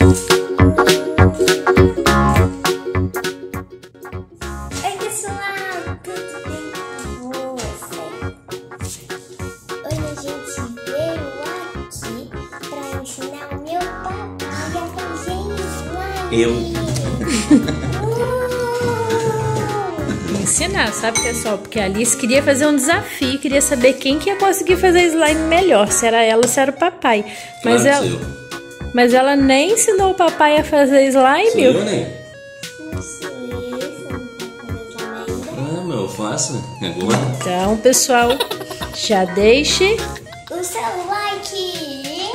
Oi pessoal, tudo bem com vocês? Hoje a gente veio aqui pra ensinar o meu papai a fazer slime. Ensinar, sabe, pessoal? Porque a Alice queria fazer um desafio, queria saber quem que ia conseguir fazer slime melhor, se era ela ou se era o papai. Mas ela nem ensinou o papai a fazer slime. Sou eu, né? Não sei, você não tá fazendo slime ainda? Ah, mas eu faço agora. Então, pessoal, já deixe O seu like!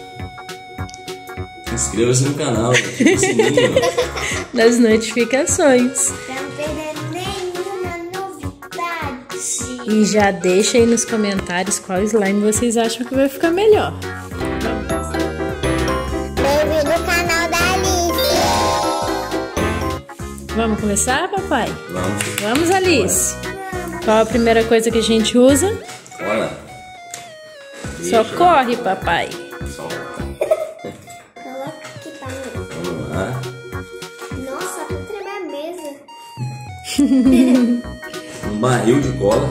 Inscreva-se no canal, ativa o sininho. nas notificações. Pra não perder nenhuma novidade. E já deixa aí nos comentários qual slime vocês acham que vai ficar melhor. Bem-vindo no canal da Alice. Vamos começar, papai? Vamos. Vamos, Alice. Qual a primeira coisa que a gente usa? Olha. Só corre, papai. Só. Coloca aqui pra mim. Vamos lá. Nossa, pra tremer a mesa. Um barril de cola.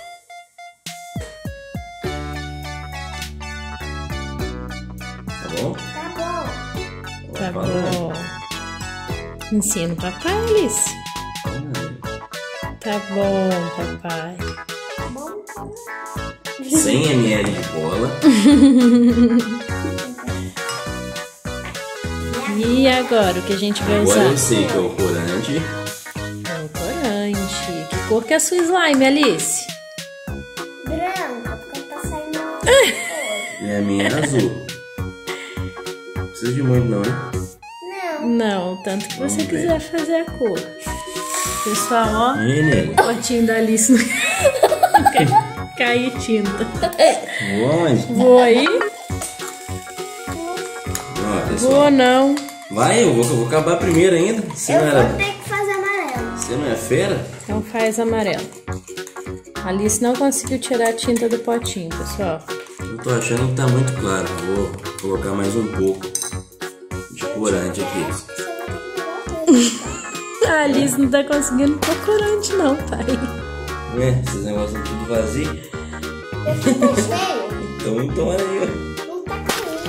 Tá bom? Tá bom. Tá bom. Ensina o papai, Alice. Tá bom, papai. Tá bom? 100 ml de cola. E agora, o que a gente vai Agora usar? eu sei que é o corante. É o corante. Que cor que é a sua slime, Alice? Branco, porque tá saindo uma cor. E a minha é azul. Não precisa de muito não, né? Não. Não, tanto que você Vamos ver. quiser fazer a cor. Pessoal, ó, E nele. o potinho da Alice não cair tinta. Onde? Voa aí? Ó, pessoal. Voa não. Vai, eu vou acabar primeiro ainda. Você Eu não, vou era, ter que fazer amarelo. você não é fera? Então faz amarelo. A Alice não conseguiu tirar a tinta do potinho, pessoal. Eu tô achando que tá muito claro. Vou colocar mais um pouco de corante aqui. A Alice não tá conseguindo pôr corante não, pai. Ué, esses negócios são tudo vazio. Eu tô cheio. Então olha aí, ó. Não tá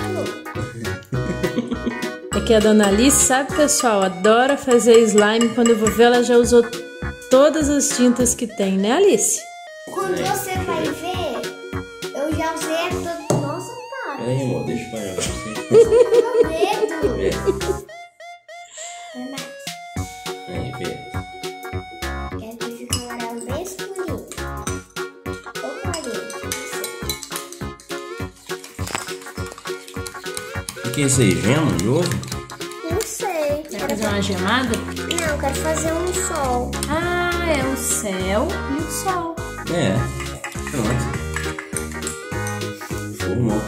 caindo. É que a dona Alice, sabe, pessoal, adora fazer slime. Quando eu vou ver, ela já usou todas as tintas que tem, né, Alice? Quando você vai ver, eu já usei a toda. Nossa, para. Pera aí, amor, deixa eu parar pra você. Meu dedo. Vê. Vai mais. Aí, vê. Quero que fique um amarelo bem escurinho. Ou clarinho, não sei. O que é isso aí? Gema de ovo? Não sei. Quer fazer uma gemada? Não, quero fazer um sol. Ah, é o céu e o sol. É. Pronto. Formou.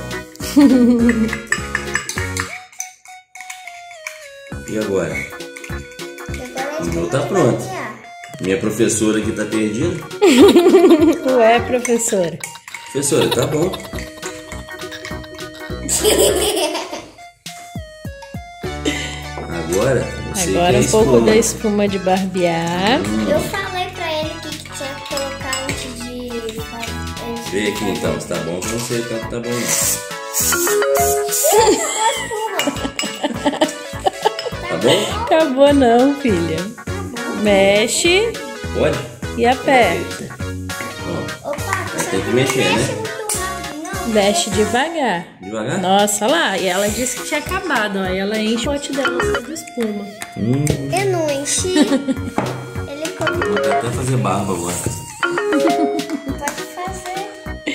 E agora? Agora O meu tá pronto. Minha professora aqui tá perdida. Ué, professora. Professora, tá bom. Agora, você Agora quer um pouco espuma. da espuma de barbear. Eu falei pra ele que tinha que colocar antes de fazer. Vê aqui então, se tá bom pra você, tá bom não. Tá bom? Acabou não, filha. Mexe Pode? e aperta. Ó, Opa, Mas só tem que não mexer, mexe né? muito rápido, não. Mexe devagar. devagar? Nossa, olha lá. E ela disse que tinha acabado, ó. E ela enche o pote dela de espuma. Eu não enchi. Ele Vou até fazer barba agora. pode fazer.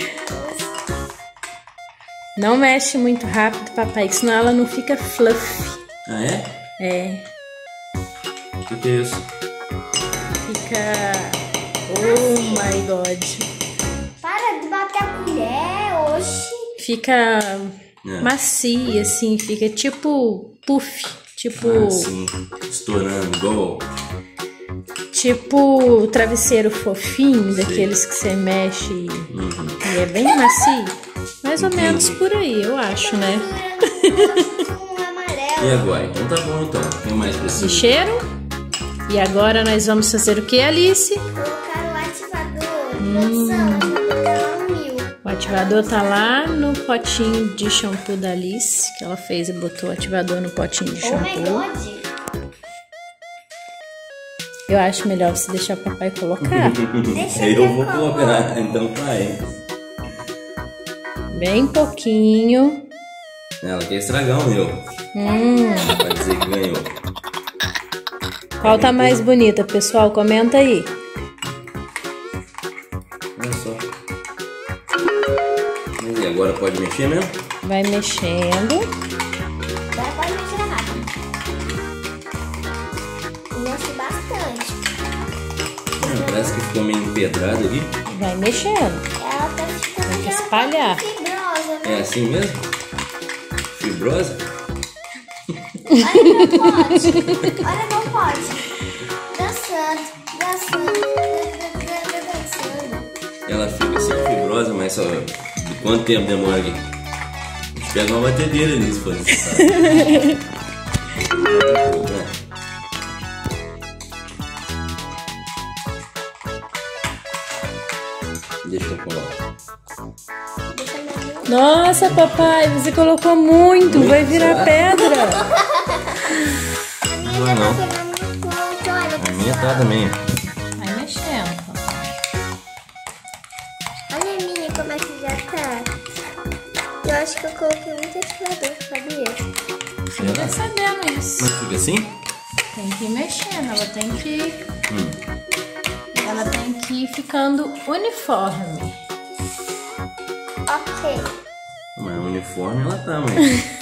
Não mexe muito rápido, papai, que senão ela não fica fluffy. Ah, é? É, O que é isso? fica... Oh my God. Para de bater a colher, oxi. Fica macia, assim, fica tipo puff. Tipo, Assim, estourando, igual. tipo travesseiro fofinho, daqueles que você mexe e é bem macio. Mais ou menos por aí, eu acho, né? Um amarelo E agora? Então tá bom então. O que mais precisa? Mexeram? E agora nós vamos fazer o que, Alice? Colocar o ativador. Produção, o ativador tá lá no 1000. O ativador tá lá no potinho de shampoo da Alice, que ela fez e botou o ativador no potinho de Oh my shampoo. God. Eu acho melhor você deixar o papai colocar. Deixa Eu vou colocar, então vai. Bem pouquinho. Ela quer estragar o meu. Vai dizer que ganhou. Qual tá mais bonita, pessoal? Comenta aí. Olha só. Mas e agora pode mexer mesmo? Vai mexendo. Agora pode mexer rápido. Mexe bastante. Parece que ficou meio empedrado aqui. Vai mexendo. Ela tá ficando Tem que já espalhar. fibrosa, né? É assim mesmo? Fibrosa? Olha meu pote. Olha meu pote. Dançando. Ela fica assim fibrosa, mas só de quanto tempo demora aqui? A gente pega uma batedeira ali se for necessário. Deixa eu colocar. Nossa, papai, você colocou muito. Vai virar pedra. Não vai não. A minha tá também. Vai mexendo, papai. Olha a minha como é que já tá. Eu acho que eu coloquei muito ativador, sabia? Tô percebendo isso. Mas fica assim? Tem que ir mexendo, ela tem que ir ficando uniforme. Ok. Mas uniforme ela tá, mãe. Não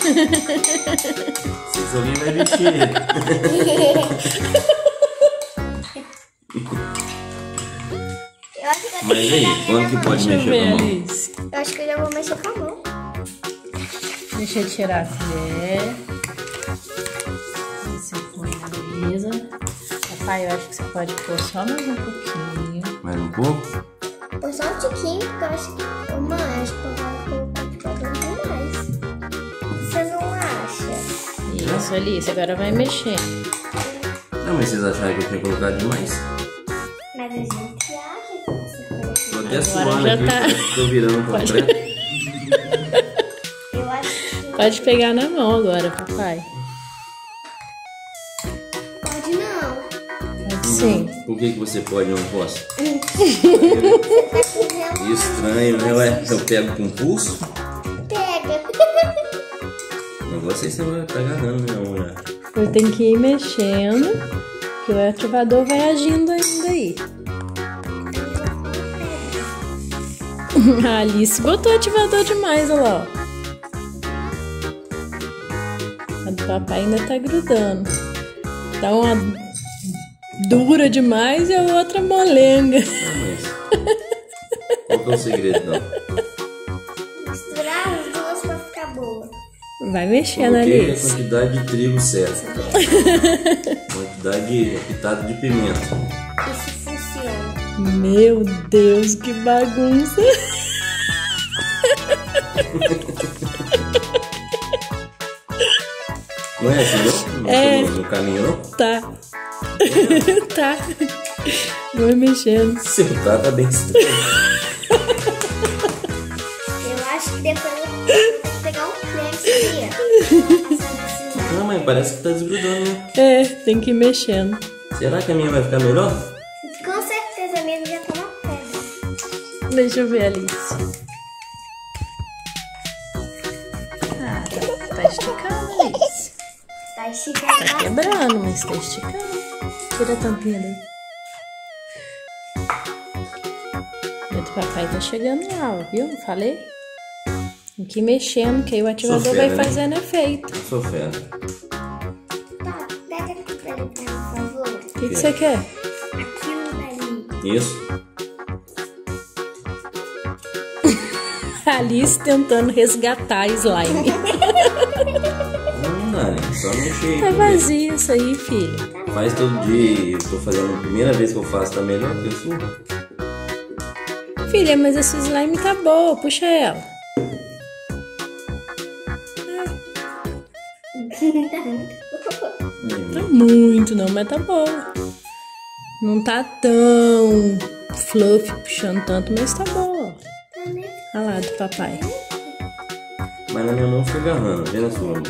sei se alguém vai vestir ele. Eu acho que eu Mas aí, quando que pode mexer com a mão? Alice. Eu acho que eu já vou mexer com a mão. Deixa eu tirar a colher. Você põe na mesa. Papai, eu acho que você pode pôr só mais um pouquinho. Mais um pouco? Ou só um tiquinho, porque eu acho que... Mãe, acho que eu vou colocar demais. Você não acha? Isso, Alice, agora vai mexer. Não, mas vocês acharam que eu tinha colocado demais? Mas a gente acha que você colocou. Tô até Agora suando já aqui, tá. parece que tô virando completo. Eu acho que... Pode pegar na mão agora, papai. Pode não. Pode sim. Por que você pode e eu não posso? Tá com Estranho, né? Ué, eu pego com pulso? Pega. Não vou sei se você vai estar agarrando, não, né? Eu tenho que ir mexendo, que o ativador vai agindo ainda aí. A Alice botou o ativador demais, olha lá, ó. A do papai ainda tá grudando. Tá uma dura demais e a outra molenga. Não, mas... Qual que é o segredo, não? Misturar as duas pra ficar boa. Vai mexendo, Coloquei a Alice. quantidade de trigo certa. Quantidade de pitada de pimenta. Isso funciona. Meu Deus, que bagunça. Não é assim, não? Não É. tô no caminho, não? Tá. Tá. Vai mexendo. Seu tá bem estranho. Eu acho que depois eu vou ter que pegar um creme, sabia? Não, mas parece que tá desgrudando, né? É, tem que ir mexendo. Será que a minha vai ficar melhor? Com certeza a minha já tá uma pedra. Deixa eu ver, Alice. Ah, tá esticando, Alice. Tá esticando. Tá quebrando, mas tá esticando. Tira a tampinha daí. O do papai tá chegando lá, ó, viu? Não falei? Tem que ir mexendo, que aí o ativador Sou fera, vai né? fazendo efeito. Eu sou fera. Tá, pega aqui pra mim, por favor. O que você quer? Aquilo dali. Isso. Alice tentando resgatar a slime. Não dá, né? Só mexer aí. Tá pra ver. vazio isso aí, filho. Faz todo dia. Eu tô fazendo a primeira vez que eu faço, tá melhor que a sua. Filha, mas essa slime tá boa, puxa ela. Tá muito não, mas tá bom. Não tá tão fluffy, puxando tanto, mas tá bom. Olha lá, do papai. Mas na minha mão fica agarrando, vê na sua mão.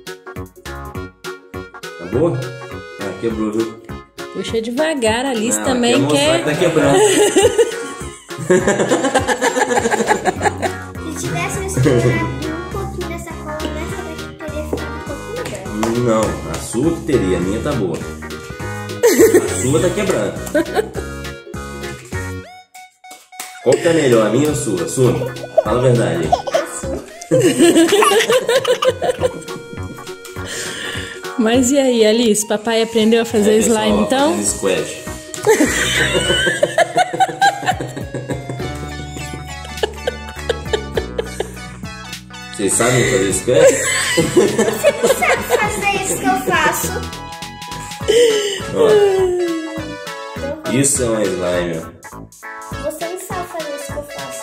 Tá boa? Ah, quebrou, viu? Puxa devagar, a Alice também quer. Tá quebrando. Se tivesse misturado um pouquinho dessa cola nessa daqui, teria ficado um pouquinho melhor. Não, a sua que teria, a minha tá boa. A sua tá quebrando. Qual que tá melhor, a minha ou a sua? A sua? Fala a verdade aí. Mas e aí, Alice? Papai aprendeu a fazer slime então? Squash. Vocês sabem fazer squash? Você não sabe fazer isso que eu faço. Ó, isso é um slime, ó. Você não sabe fazer isso que eu faço.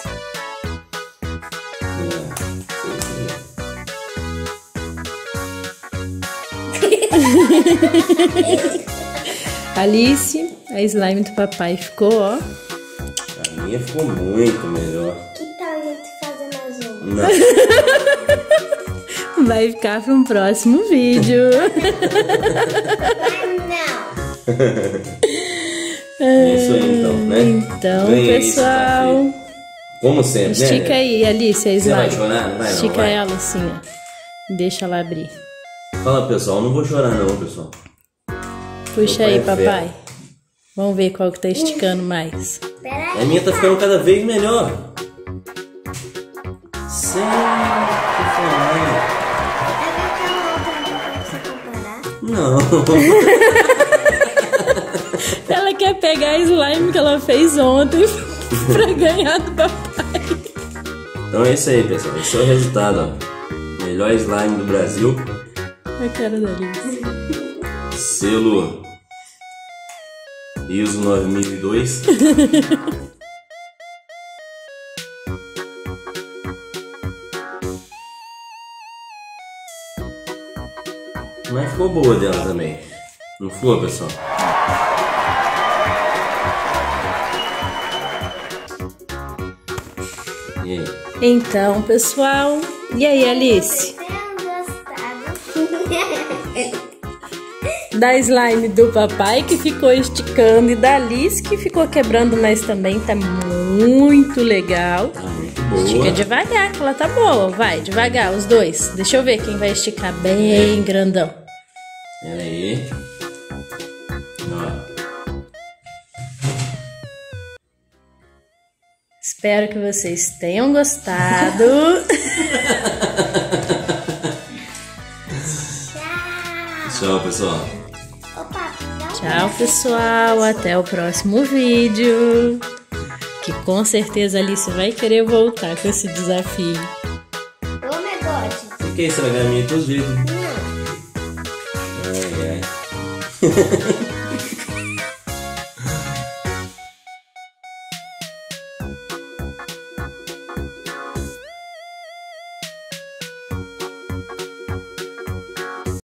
Alice, a slime do papai ficou, ó. A minha ficou muito melhor. Que tal a gente fazer mais uma? Não. Vai ficar para um próximo vídeo. Não. É isso aí então, né? Então, Ganhei pessoal, esse como sempre, estica né? aí, Alice, a Você vai slime. chorar? Não vai, não, Estica vai. ela assim, ó. Deixa ela abrir. Fala, pessoal, não vou chorar não, pessoal. Puxa Meu aí, pai é papai. Vamos ver qual que tá esticando mais. A minha tá ficando cada vez melhor. Não. Ela quer pegar a slime que ela fez ontem pra ganhar do papai. Então é isso aí, pessoal. Esse é o resultado, ó. Melhor slime do Brasil. A cara da Alice. Selo ISO 9002. Mas ficou boa dela também. Não ficou, pessoal? E aí? Então, pessoal. E aí, Alice? Da slime do papai que ficou esticando e da Alice que ficou quebrando, mas também tá muito legal. Tá muito boa. Estica devagar, que ela tá boa. Vai, devagar, os dois. Deixa eu ver quem vai esticar bem grandão. Pera aí. Ó. Espero que vocês tenham gostado. Tchau, pessoal. Tchau, pessoal. Até o próximo vídeo. Que com certeza a Alice vai querer voltar com esse desafio. Ô, negócio. Você quer estragar a minha todos os vídeos? Não. Ai, ai.